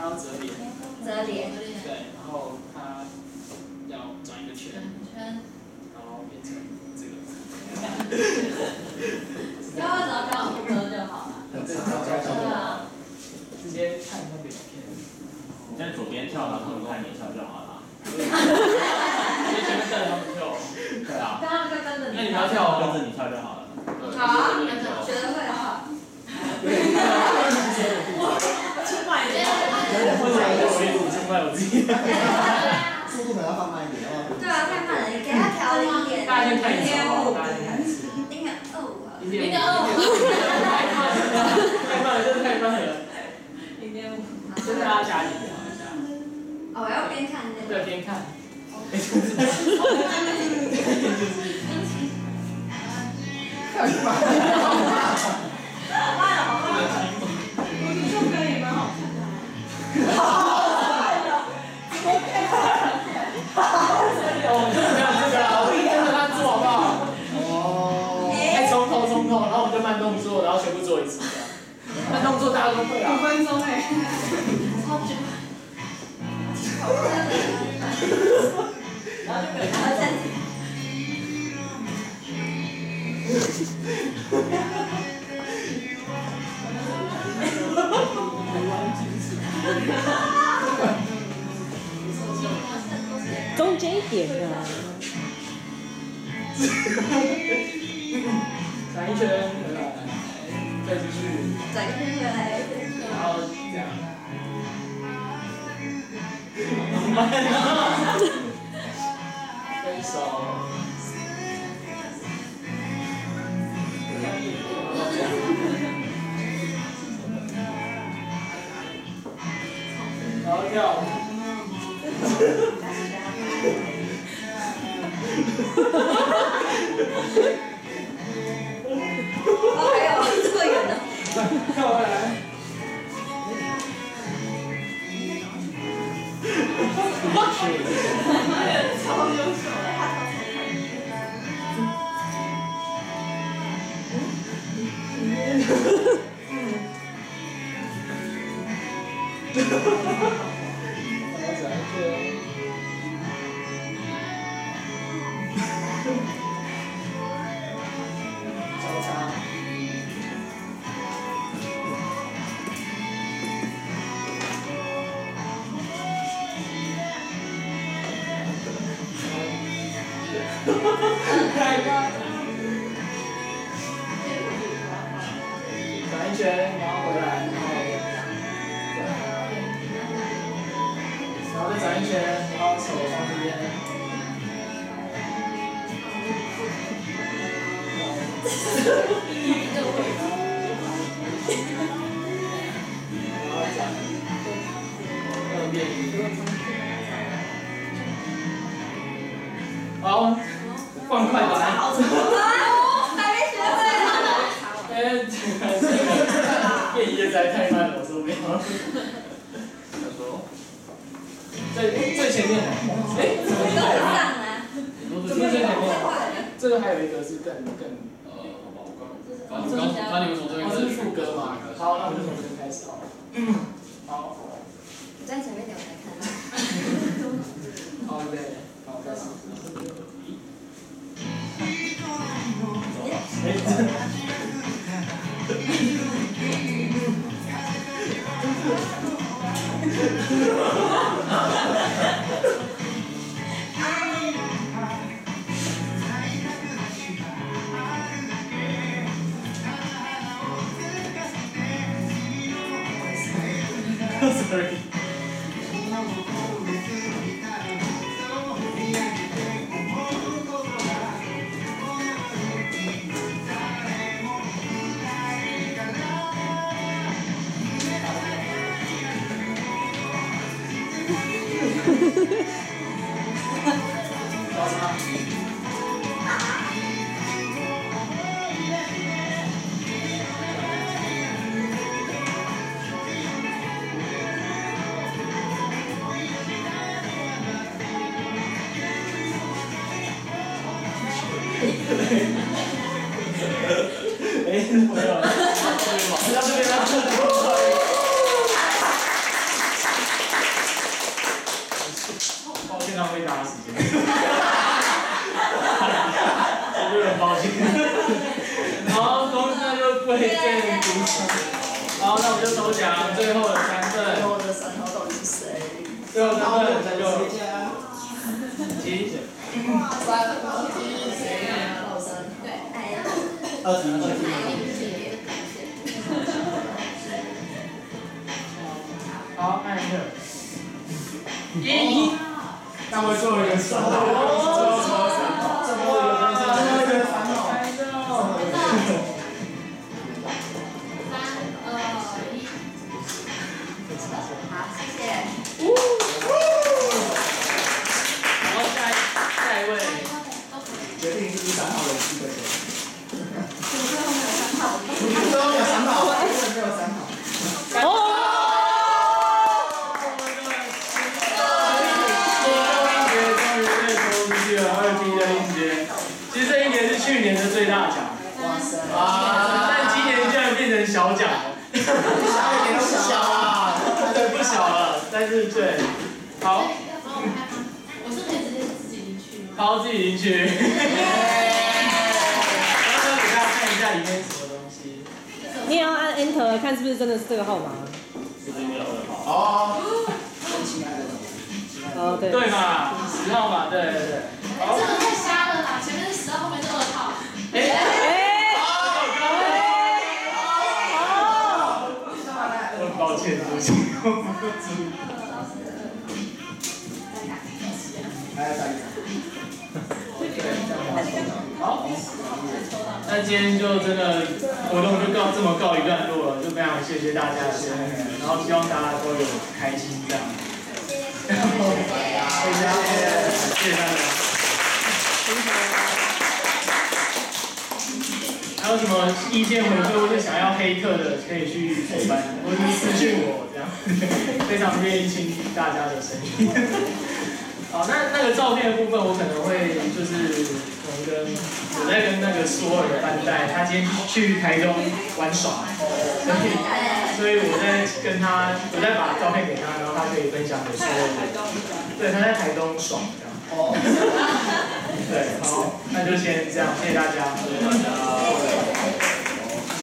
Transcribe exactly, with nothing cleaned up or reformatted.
要折脸。 折脸。 对，然后它要转一个圈。 圈。 然后变成这个。 然后只要刚好不折就好了。 对，只要加就好。直接看那个影片。 你在左边跳，然后他们看你跳就好了。 直接前面带着他们跳。对啊。 刚刚就跟着你。 那你们要跳哦。 跟着你跳就好了。 好啊，学得会的话。 有点快啊！ 轻快一点。 或者我一组轻快我自己。 速度可能要放慢一点，要不然。 对啊，太慢了，你给他调零点。 大家先看一下哦，大家先看一下。 零点二五啊。 零点二五。太慢了，真的太慢了。 零点五。 先大家加一点。 哦，我要边看那个。 对，边看。 太慢了。 好慢哦，好慢哦。我觉得这个也蛮好看的。 哦，就是没有这个啊，我跟着他做好不好？ 哦。 哎，从头从头，然后我们就慢动作，然后全部做一次。慢动作大家都会啊。 五分钟哎。超久。然后就给他暂停。 中间一点啊。 转一圈回来，再继续。 转一圈回来。 然后这样。慢啊！分手。然后跳。 哦，还有这么远呢。 跳回来。 超优秀的，他超交叉。太慢。转一圈，然后回来，然后，然后再转一圈，然后手放这边。然后转，二遍。好，放快点。 好长啊！还没学会呢。 哎，这个变异的实在太慢了，我受不了。他说，最最前面，哎，怎么跟不上啊。 怎么最前面？这个还有一个是更更呃，好吧，我刚刚刚刚你们从这边，这是副歌嘛？好，那我们就从这边开始好了。好。 你在前面点，我来看。 好，对，好，开始。Sorry. 哎，没有了，到这边了。 浪费大家时间。我就很抱歉。好，公那就贵贱独食。好，那我们就抽奖，最后的三份。 最后的三号到底是谁？ 最后三份就七。 三一谁呀？老三。对，哎呀。 二十一。 好，按一个。一。那我做了一个三号。哦，三号。这么有人三号，这个三号。 好，谢谢。 然后下一下一位， 决定是不是三号的机会谁？ 最后没有三号。 最后没有三号，没有三号。 哦。 二 B 的硬碟，其实这硬碟是去年的最大奖， 哇塞！ 啊，但今年居然变成小奖了， 小一点都不小啊， 对，不小了，但是对，好， 我是可以直接自己进去吗？ 好，自己进去。然后给大家看一下里面什么东西。 你也要按 Enter 看是不是真的是这个号码。 是这个号。 哦。亲爱的。 哦，对。 对嘛，十号嘛，对对对。好。 这个太瞎了啦，前面是十号，后面是二号。 哎哎。哦。我很抱歉，对不起，我不够注意。 来，再一好，那今天就真的活动就告这么告一段落了，就非常谢谢大家的参与，然后希望大家都有开心这样。谢谢，谢谢，谢谢大家。还有什么意见回馈或者想要黑客的，可以去陪伴，或者私讯我这样，非常愿意倾听大家的声音。好，那那个照片的部分，我可能会就是可能跟我在跟那个索尔的班代，他今天去台中玩耍，所以所以我在跟他，我再把照片给他，然后他可以分享给所有人。对，他在台东爽这样。哦。对，好，那就先这样，谢谢大家。谢谢大家。